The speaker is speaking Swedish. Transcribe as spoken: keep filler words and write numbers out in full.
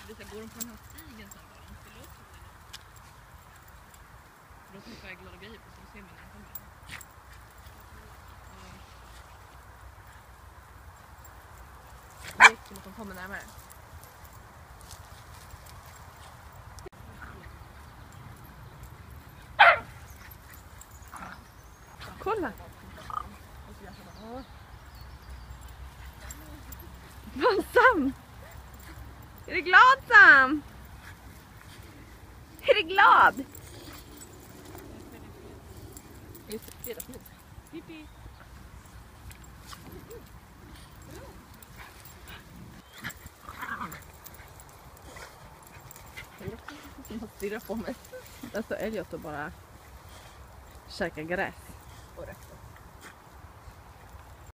Det går de på den här stigen sen bara. De skulle upp på den. Då träffar jag glada grejer på så ser man när de kommer. Det är som att de kommer närmare. Kolla! Vad Sam? Är du glad, Sam? Är du glad? Pippi. Han stirrar på mig. Där står Elliot och bara käkar gräs.